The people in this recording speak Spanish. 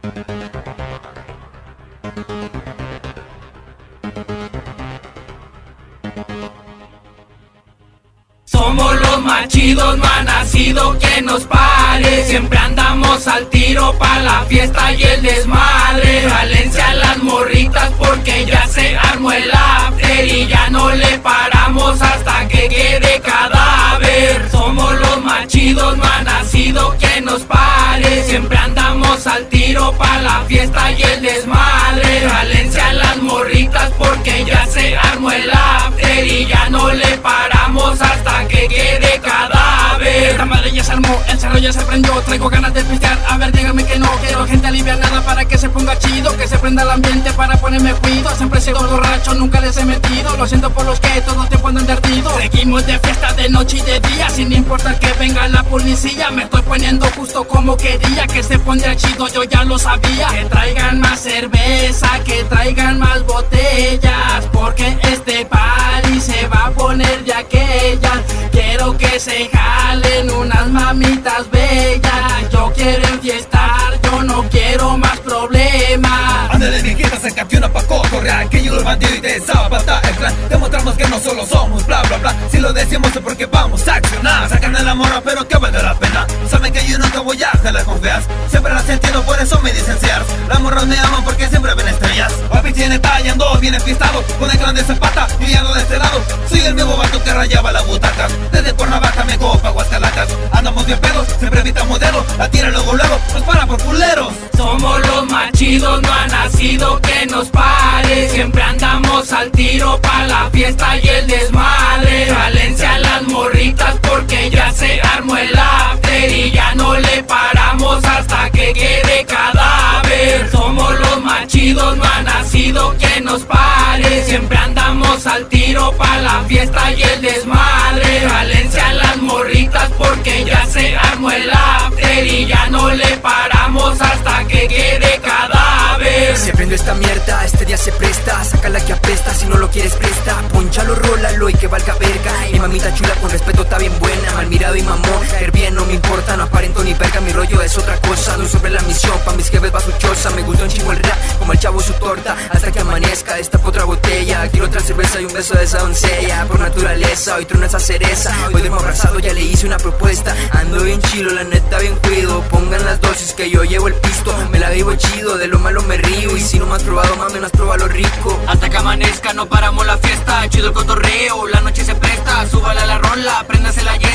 Somos los más chidos, no ha nacido que nos pare. Siempre andamos al tiro pa' la fiesta y el desmadre. Valencia las morritas porque ya se armó el after y ya no le paramos hasta que quede cadáver. Somos los más chidos, no ha nacido que nos pare. Siempre andamos al tiro pa' la fiesta y el desmadre. Valencia las morritas porque ya se armó el after y ya no le paramos hasta que quede cadáver. Esta madre ya se armó, el cerro ya se prendió. Traigo ganas de pistear, a ver dígame que no. Quiero gente alivianada para que se ponga chido, que se prenda el ambiente para ponerme cuido. Siempre he sido borracho, nunca les he metido. Lo siento por los que todo el tiempo andan derrido. Seguimos de fiesta de noche y de día, sin importar que venga la policía. Me estoy poniendo justo como quería, que se pondría chido, yo ya lo sabía. Que traigan más cerveza, que traigan más botellas, porque este party se va a poner de aquellas. Quiero que se jalen unas mamitas bellas. Yo quiero enfiestar, yo no quiero más problemas. Ándale viejita, acércate una pa' cotorrear, que llegó el bandido y te zapata el clan. Demostramos que no solo somos bla bla bla, si lo decimos es porque vamos a accionar. Sacan de la morra pero que valga la pena. Saben que yo nunca voy a jalar con feas, siempre las entiendo, por eso me dicen sears. Las morras me aman porque siempre ven estrellas. Papi tiene talla, ando bien enfiestado, con el clan de Zapata y ando de este lado. Soy el nuevo vato que rayaba la butaca, desde Cuernavaca me copa Guascalacas. Andamos bien pedos, siempre evitamos dedos, la tira luego nos para por culeros. Somos los más chidos, no ha nacido que nos pare. Siempre andamos al tiro pa' la fiesta y el desmadre. Valencia las morritas porque ya se armó el after y ya no le paramos hasta que quede cadáver. Somos los más chidos, no ha nacido que nos pare. Siempre andamos al tiro pa' la fiesta y el desmadre. Valencia las morritas porque ya se armó el after y ya no le paramos hasta que quede cadáver. Se prende esta mierda, este día se presta. Sácala que apesta, si no lo quieres presta. Ponchalo, rólalo y que valga verga. Mi mamita chula con respeto está bien buena. Mal mirado y mamón, caer bien no me importa. No aparento ni verga, mi rollo es otra cosa. No sobre la misión, pa' mis jefes va su choza. Me gusta un chingo el rap, como el chavo su torta. Hasta que amanezca, destapo otra botella. Quiero otra cerveza y un beso de esa doncella. Por naturaleza, hoy truena esa cereza. Hoy duermo abrazado, ya le hice una propuesta. Ando bien chilo, la neta bien cuido. Pongan las dosis que yo llevo el pisto. Me la vivo chido, de lo malo me río. Y si no me has probado, mami, no has probado lo rico. Hasta que amanezca, no paramos la fiesta. Chido el cotorreo, la noche se presta. Súbala la rola, préndase la